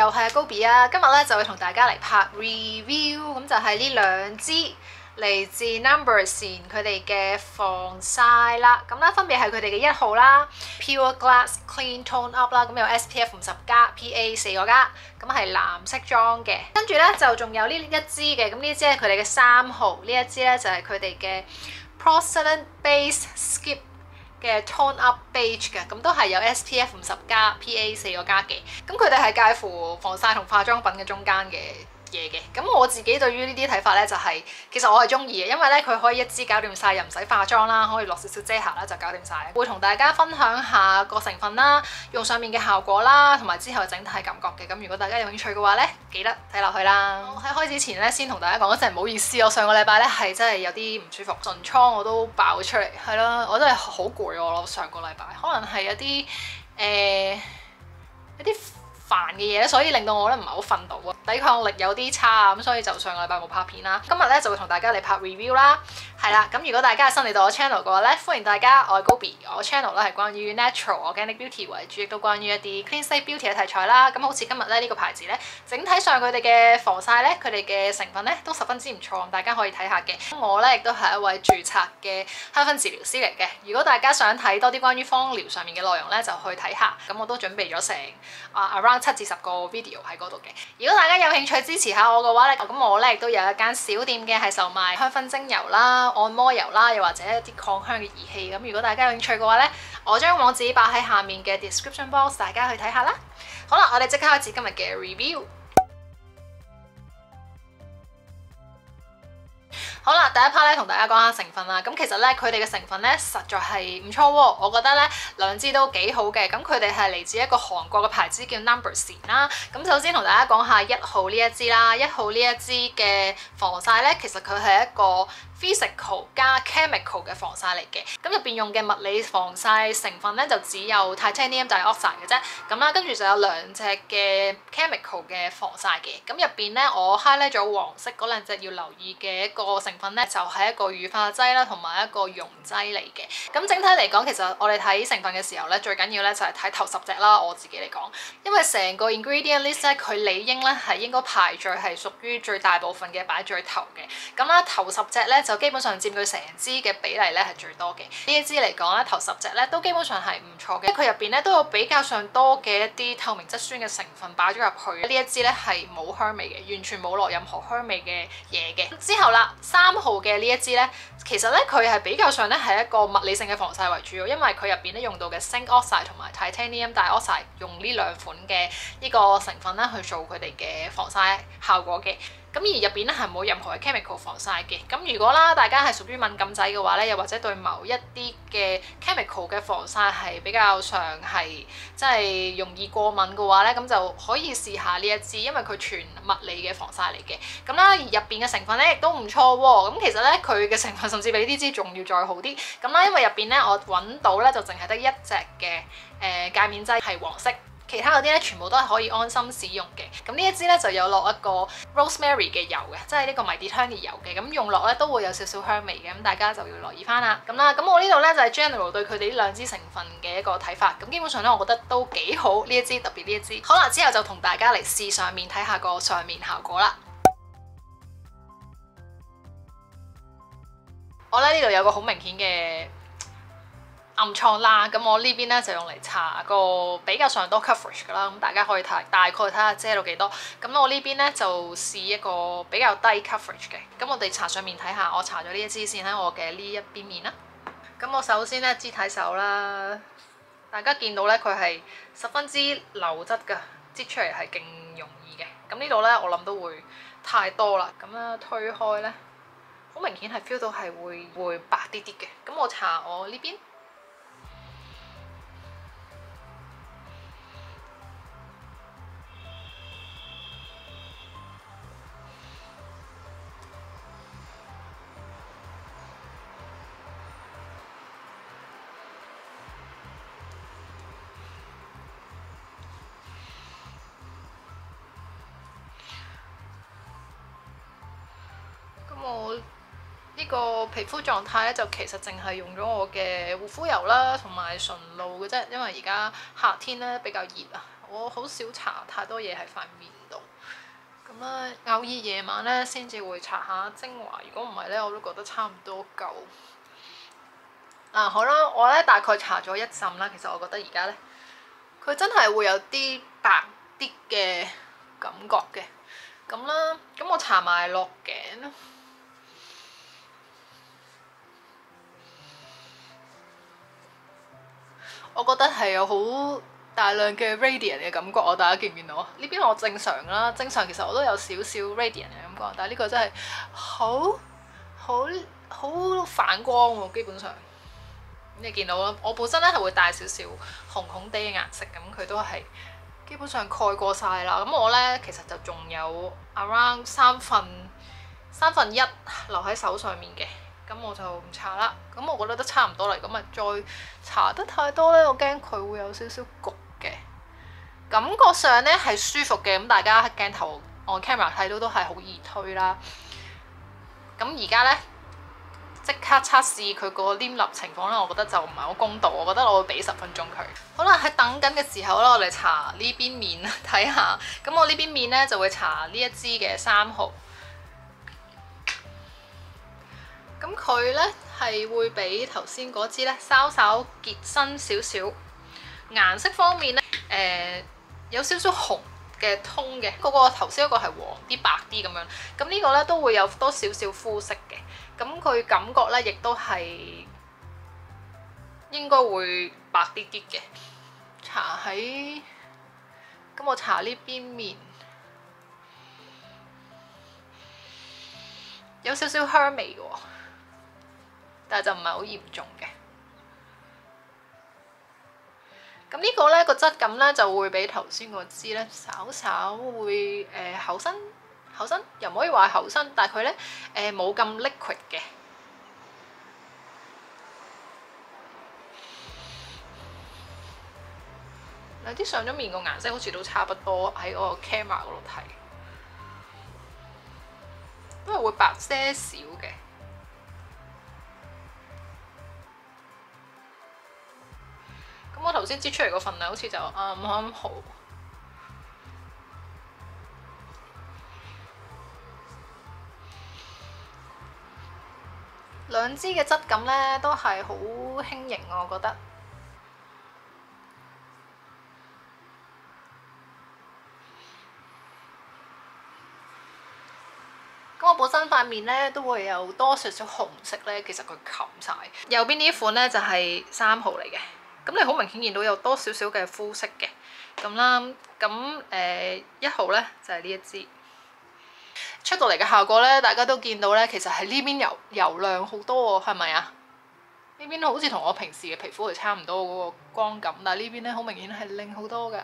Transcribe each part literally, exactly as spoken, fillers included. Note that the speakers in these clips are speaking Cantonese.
又係 Gobi 啊！今日咧就會同大家嚟拍 review，咁就係呢兩支嚟自 Numbers 佢哋嘅防曬啦。咁咧分別係佢哋嘅一號啦 ，Pure Glass Clean Tone Up 啦，咁有 S P F 五十加 P A 四個加，咁係藍色裝嘅。跟住咧就仲有呢一支嘅，咁呢一支係佢哋嘅三號，呢一支咧就係佢哋嘅 Porcelain Base Skip嘅 Tone Up Beige 嘅，咁都係有 S P F 五十加 P A 四個加嘅，咁佢哋係介乎防曬同化妝品嘅中間嘅嘢嘅。咁我自己對於呢啲睇法咧就係、是，其實我係中意嘅，因為咧佢可以一支搞掂晒，又唔使化妝啦，可以落少少遮瑕啦就搞掂晒。會同大家分享下個成分啦，用上面嘅效果啦，同埋之後整體感覺嘅。咁如果大家有興趣嘅話咧，記得睇落去啦。喺開始前咧，先同大家講一聲唔好意思，我上個禮拜咧係真係有啲唔舒服，唇瘡我都爆出嚟，係咯，我真係好攰我咯。上個禮拜可能係一啲誒、呃、一啲煩嘅嘢，所以令到我咧唔係好瞓到啊，抵抗力有啲差，咁所以就上個禮拜冇拍片啦。今日咧就會同大家嚟拍 review 啦，係啦。咁如果大家係新嚟到我 channel 嘅話咧，歡迎大家，我係 Gobi，我 channel 咧係關於 natural organic beauty 為主，亦都關於一啲 clean slate beauty 嘅題材啦。咁好似今日咧呢個牌子咧，整體上佢哋嘅防曬咧，佢哋嘅成分咧都十分之唔錯，大家可以睇下嘅。我咧亦都係一位註冊嘅香薰治療師嚟嘅。如果大家想睇多啲關於芳療上面嘅內容咧，就去睇下。咁我都準備咗成啊 around 七至十個 video 喺嗰度嘅。如果大家有興趣支持下我嘅話咧，咁我咧亦都有一間小店嘅，係售賣香薰精油啦、按摩油啦，又或者一啲擴香嘅儀器。咁如果大家有興趣嘅話咧，我將網址擺喺下面嘅 description box， 大家去睇下啦。好啦，我哋即刻開始今日嘅 review。好啦，第一 part 咧同大家講下成分啦。咁其實咧佢哋嘅成分咧實在係唔錯喎，我覺得咧兩支都幾好嘅。咁佢哋係嚟自一個韓國嘅牌子叫 Numbers 啦。咁首先同大家講下一號呢一支啦，一號呢一支嘅防曬咧，其實佢係一個 physical 加 chemical 嘅防曬嚟嘅。咁入邊用嘅物理防曬成分咧就只有 titanium dioxide 嘅啫。咁啦，跟住就有兩隻嘅 chemical 嘅防曬嘅。咁入邊咧我 highlight 咗黃色嗰兩隻要留意嘅一個成分咧，就係一個乳化劑啦，同埋一個溶劑嚟嘅。咁整體嚟講，其實我哋睇成分嘅時候咧，最緊要咧就係睇頭十隻啦。我自己嚟講，因為成個 ingredient list 咧，佢理應咧係應該排序係屬於最大部分嘅擺最頭嘅。咁啦，頭十隻咧就基本上佔據成支嘅比例咧係最多嘅。呢一支嚟講咧，頭十隻咧都基本上係唔錯嘅。佢入邊咧都有比較上多嘅一啲透明質酸嘅成分擺咗入去。呢一支咧係冇香味嘅，完全冇落任何香味嘅嘢嘅。之後啦，三號嘅呢一支咧，其實咧佢係比較上咧係一個物理性嘅防曬為主，因為佢入邊咧用到嘅 zinc oxide 同埋 titanium dioxide 用呢兩款嘅呢個成分咧去做佢哋嘅防曬效果嘅。咁而入邊咧係冇任何嘅 chemical 防曬嘅。咁如果啦，大家係屬於敏感仔嘅話咧，又或者對某一啲嘅 chemical 嘅防曬係比較上係即係容易過敏嘅話咧，咁就可以試下呢一支，因為佢全物理嘅防曬嚟嘅。咁啦，而入邊嘅成分咧亦都唔錯喎。咁其實咧佢嘅成分甚至比呢支仲要再好啲。咁啦，因為入邊咧我揾到咧就淨係得一隻嘅誒界面劑係黃色。其他嗰啲咧全部都係可以安心使用嘅。咁呢一支咧就有落一個 rosemary 嘅油嘅，即係呢個迷迭香嘅油嘅。咁用落咧都會有少少香味嘅，咁大家就要留意翻啦。咁啦，咁我呢度咧就係 general 對佢哋呢兩支成分嘅一個睇法。咁基本上咧，我覺得都幾好呢一支，特別呢一支。好啦，之後就同大家嚟試上面睇下個上面效果啦。我咧呢度有個好明顯嘅暗瘡啦，咁我呢邊咧就用嚟搽個比較上多 coverage 噶啦，咁大家可以睇大概睇下遮到幾多。咁我呢邊咧就試一個比較低 coverage 嘅。咁我哋搽上面睇下，我搽咗呢一支先喺我嘅呢一邊面啦。咁我首先咧肢體手啦，大家見到咧佢係十分之流質㗎，擠出嚟係勁容易嘅。咁呢度咧我諗都會太多啦，咁咧推開咧，好明顯係 feel 到係會會白啲啲嘅。咁我搽我呢邊。我呢個皮膚狀態咧，就其實淨係用咗我嘅護膚油啦，同埋純露嘅啫。因為而家夏天咧比較熱啊， 我好少搽太多嘢喺塊面度。咁咧，偶爾夜晚咧先至會搽下精華。如果唔係咧，我都覺得差唔多夠。啊，好啦，我咧大概搽咗一浸啦。其實我覺得而家咧，佢真係會有啲白啲嘅感覺嘅。咁啦，咁我搽埋落頸。我覺得係有好大量嘅 radiant 嘅感覺，我大家見唔見到啊？呢邊我正常啦，正常其實我都有少少 radiant 嘅感覺，但係呢個真係好好好反光喎，基本上。你見到啦，我本身咧係會帶少少紅紅地嘅顏色，咁佢都係基本上蓋過晒啦。咁我咧其實就仲有 around 三分三分一留喺手上面嘅。咁我就唔搽啦，咁我覺得都差唔多啦。咁啊，再搽得太多咧，我驚佢會有少少焗嘅。感覺上咧係舒服嘅，咁大家鏡頭 on camera 睇到都係好易推啦。咁而家咧即刻測試佢個黏立情況咧，我覺得就唔係好公道，我覺得我會俾十分鐘佢。好啦，喺等緊嘅時候咧，我哋搽呢邊面睇下。咁我呢邊面咧就會搽呢一支嘅三號。咁佢咧係會比頭先嗰支咧稍稍結身少少，顏色方面咧誒、呃、有少少紅嘅通嘅，嗰、那個頭先嗰個係黃啲白啲咁樣，咁呢個咧都會有多少少膚色嘅，咁佢感覺咧亦都係應該會白啲啲嘅。搽喺咁我搽呢邊面有少少香味嘅喎。但係就唔係好嚴重嘅。咁呢個咧個質感咧就會比頭先嗰支咧稍稍會誒、呃、厚身，厚身又唔可以話厚身，但係佢咧誒冇咁 liquid 嘅。嗱，啲上咗面個顏色好似都差不多，喺我個 camera 嗰度睇，都係會白些少嘅。我頭先擠出嚟個份量好似就啱啱好，兩支嘅質感咧都係好輕盈，我覺得。咁我本身塊面咧都會有多少少紅色咧，其實佢冚晒。右邊呢一款咧就係三號嚟嘅。咁你好明顯見到有多少少嘅膚色嘅，咁啦，咁誒一號咧就係呢一支出到嚟嘅效果咧，大家都見到咧，其實係呢邊油油亮好多喎，係咪啊？呢邊好似同我平時嘅皮膚係差唔多嗰個光感，但係呢邊咧好明顯係靚好多嘅。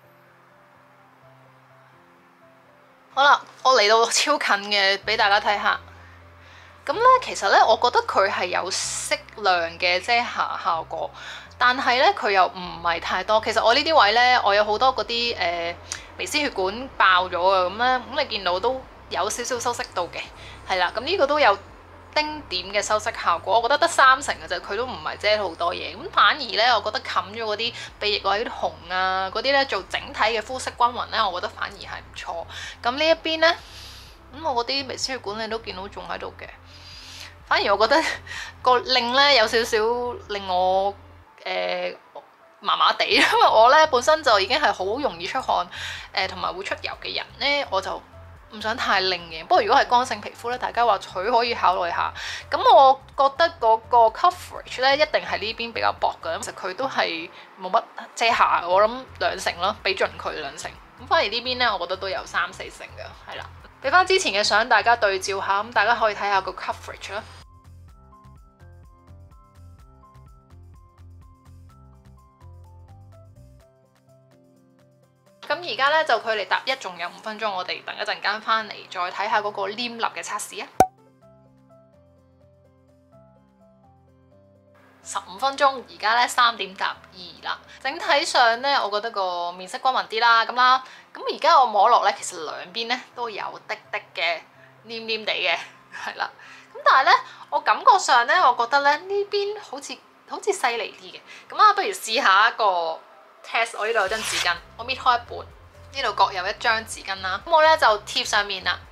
好啦，我嚟到超近嘅俾大家睇下。咁咧其實咧，我覺得佢係有適量嘅遮瑕效果。但係咧，佢又唔係太多。其實我呢啲位咧，我有好多嗰啲誒微絲血管爆咗啊，咁咧，咁你見到都有少少修飾到嘅，係啦。咁呢個都有丁點嘅修飾效果，我覺得得三成嘅啫，佢都唔係遮好多嘢。咁反而咧，我覺得冚咗嗰啲鼻翼位啲紅啊，嗰啲咧做整體嘅膚色均勻咧，我覺得反而係唔錯。咁呢一邊咧，咁我嗰啲微絲血管你都見到仲喺度嘅。反而我覺得個令咧有少少令我誒麻麻地，因為我咧本身就已經係好容易出汗，誒同埋會出油嘅人咧，我就唔想太令嘅。不過如果係乾性皮膚咧，大家或許可以考慮下。咁我覺得嗰個 coverage 咧一定係呢邊比較薄嘅，其實佢都係冇乜遮瑕，我諗兩成咯，俾盡佢兩成。咁反而呢邊咧，我覺得都有三四成嘅，係啦。俾翻之前嘅相大家對照下，咁大家可以睇下個 coverage 啦。咁而家咧就距離答一仲有五分鐘，我哋等一陣間翻嚟再睇下嗰個黏立嘅測試啊！十五分鐘，而家咧三點答二啦。整體上咧，我覺得個面色均勻啲啦，咁啦。咁而家我摸落咧，其實兩邊咧都有滴滴嘅黏黏地嘅，係啦。咁但係咧，我感覺上咧，我覺得咧呢邊好似好似犀利啲嘅。咁啊，不如試下一個 test 我呢度有張紙巾，我搣開一半，呢度各有一張紙巾啦。咁我咧就貼上面啦。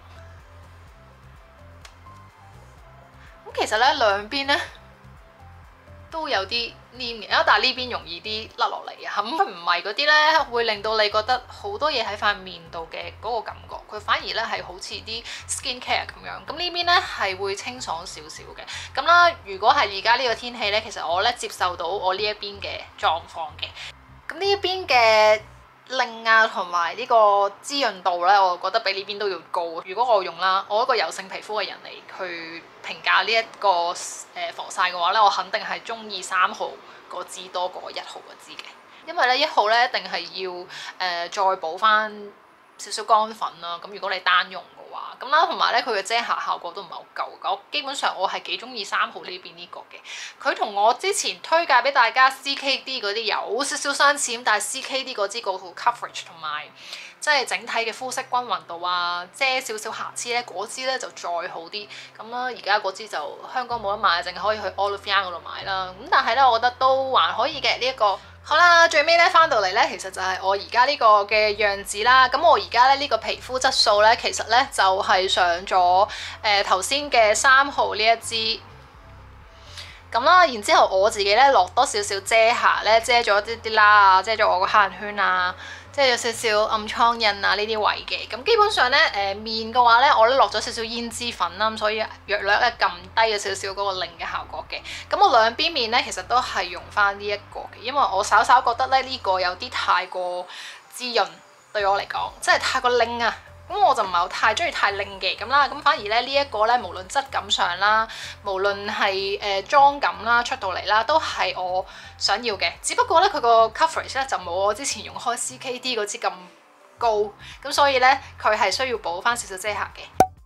咁其實咧兩邊咧都有啲黏嘅，但係呢邊容易啲甩落嚟啊。咁佢唔係嗰啲咧會令到你覺得好多嘢喺塊面度嘅嗰個感覺，佢反而咧係好似啲 skin care 咁樣。咁呢邊咧係會清爽少少嘅。咁啦，如果係而家呢個天氣咧，其實我咧接受到我呢一邊嘅狀況嘅。咁呢一邊嘅令啊同埋呢個滋潤度咧，我覺得比呢邊都要高。如果我用啦，我一個油性皮膚嘅人嚟去評價呢一個誒防曬嘅話咧，我肯定係中意三號嗰支多過一號嗰支嘅，因為咧一號咧一定係要誒、呃、再補翻少少乾粉啦。咁如果你單用嘅話，咁啦同埋咧佢嘅遮瑕效果都唔係好夠。我基本上我係幾中意三號呢邊呢個嘅，佢同我之前推介俾大家 C K D 嗰啲有少少相似，但係 C K D 嗰支個 coverage 同埋即係整體嘅膚色均勻度啊，遮少少瑕疵咧，嗰支咧就再好啲。咁啦，而家嗰支就香港冇得買，淨係可以去 Olivia 嗰度買啦。咁但係咧，我覺得都還可以嘅呢一個。好啦，最尾咧翻到嚟咧，其實就係我而家呢個嘅樣子啦。咁我而家咧呢個皮膚質素咧，其實咧就係上咗誒頭先嘅三號呢一支。咁啦，然之後我自己咧落多少少遮瑕咧，遮咗啲啲啦啊，遮咗我個黑眼圈啊，遮咗少少暗瘡印啊呢啲位嘅。咁基本上咧，誒、呃、面嘅話咧，我咧落咗少少胭脂粉啦，咁所以略略咧撳低咗少少嗰個令嘅效果嘅。咁我兩邊面咧，其實都係用翻呢一個嘅，因為我稍稍覺得咧呢、這個有啲太過滋潤，對我嚟講，即係太過令啊。咁我就唔係太中意太令嘅咁啦，咁反而咧呢一個咧，無論質感上啦，無論係誒妝感啦出到嚟啦，都係我想要嘅。只不過咧佢個 coverage 咧就冇我之前用開 C K D 嗰支咁高，咁所以咧佢係需要補翻少少遮瑕嘅。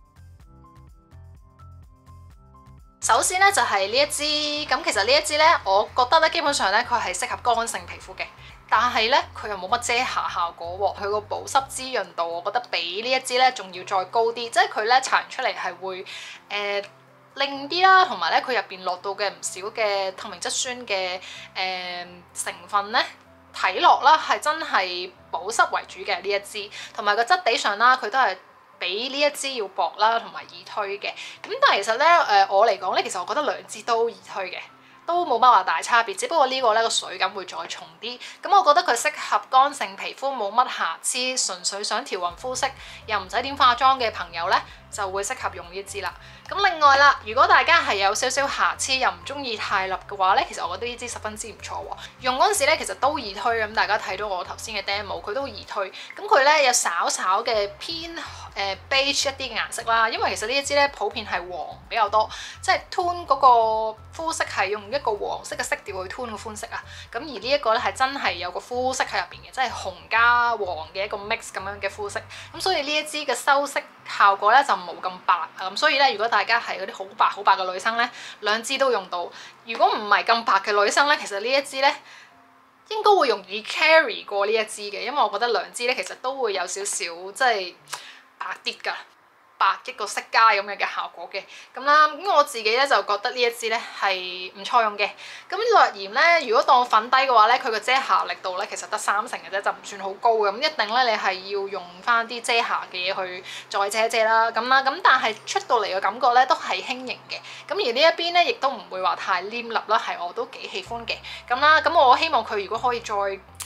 首先咧就係呢一支，咁其實呢一支咧，我覺得咧基本上咧佢係適合乾性皮膚嘅。但係咧，佢又冇乜遮瑕效果喎。佢個保濕滋潤度，我覺得比呢一支咧仲要再高啲。即係佢咧搽完出嚟係會誒靚啲啦，同埋咧佢入邊落到嘅唔少嘅透明質酸嘅誒、呃、成分咧，睇落啦係真係保濕為主嘅呢一支。同埋個質地上啦，佢都係比呢一支要薄啦，同埋易推嘅。咁但係其實咧誒、呃、我嚟講咧，其實我覺得兩支都易推嘅。都冇乜話大差別，只不過呢個咧個水感會再重啲。咁我覺得佢適合乾性皮膚，冇乜瑕疵，純粹想調勻膚色，又唔使點化妝嘅朋友咧，就會適合用呢支啦。咁另外啦，如果大家係有少少瑕疵又唔中意太立嘅話咧，其實我覺得呢支十分之唔錯喎。用嗰陣時咧，其實都易推咁，大家睇到我頭先嘅 demo， 佢都易推。咁佢咧有稍稍嘅偏誒、呃、beige 一啲嘅顏色啦，因為其實呢一支咧普遍係黃比較多，即係 tone 嗰個膚色係用一個黃色嘅色調去 tone 個膚色啊。咁而呢一個咧係真係有個膚色喺入邊嘅，即係紅加黃嘅一個 mix 咁樣嘅膚色。咁所以呢一支嘅修飾效果咧就冇咁白啊。咁所以咧，如果大家係嗰啲好白好白嘅女生咧，兩支都用到。如果唔係咁白嘅女生咧，其實呢一支咧應該會容易 carry 過呢一支嘅，因為我覺得兩支咧其實都會有少少即係白啲㗎。白一個色階咁樣嘅效果嘅，咁啦，咁我自己咧就覺得呢一支咧係唔錯用嘅。咁略嫌咧，如果當粉底嘅話咧，佢個遮瑕力度咧其實得三成嘅啫，就唔算好高嘅。咁一定咧你係要用翻啲遮瑕嘅嘢去再遮遮啦，咁啦。咁但係出到嚟嘅感覺咧都係輕盈嘅。咁而呢一邊咧亦都唔會話太黏立啦，係我都幾喜歡嘅。咁啦，咁我希望佢如果可以再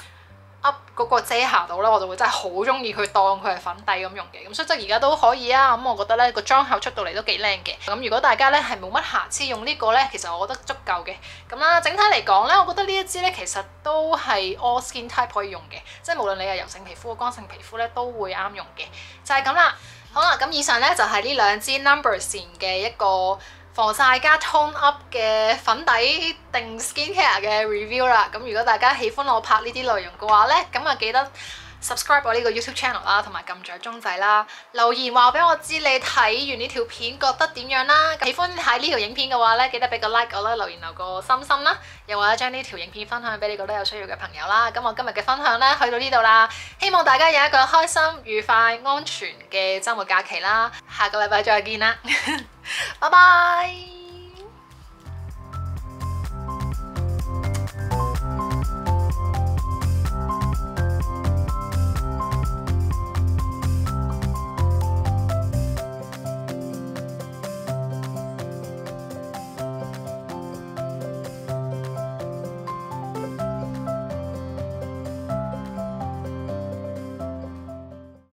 up 嗰個遮瑕度咧，我就會真係好中意佢當佢係粉底咁用嘅，咁所以即係而家都可以啊。咁我覺得咧個妝效出到嚟都幾靚嘅。咁如果大家咧係冇乜瑕疵，用呢個咧其實我覺得足夠嘅。咁啦，整體嚟講咧，我覺得呢一支咧其實都係 all skin type 可以用嘅，即係無論你係油性皮膚、乾性皮膚咧都會啱用嘅。就係咁啦。好啦，咁以上咧就係呢兩支 Numbers 嘅一個防曬加 tone up 嘅粉底定 skincare 嘅 review 啦。咁如果大家喜歡我拍呢啲內容嘅話咧，咁啊記得 subscribe 我呢個 YouTube channel 啦，同埋撳住個鐘仔啦。留言話俾我知你睇完呢條片覺得點樣啦。喜歡睇呢條影片嘅話咧，記得俾個 like 我啦，留言留個心心啦，又或者將呢條影片分享俾你覺得有需要嘅朋友啦。咁我今日嘅分享咧去到呢度啦，希望大家有一個開心、愉快、安全嘅週末假期啦。下個禮拜再見啦，拜拜。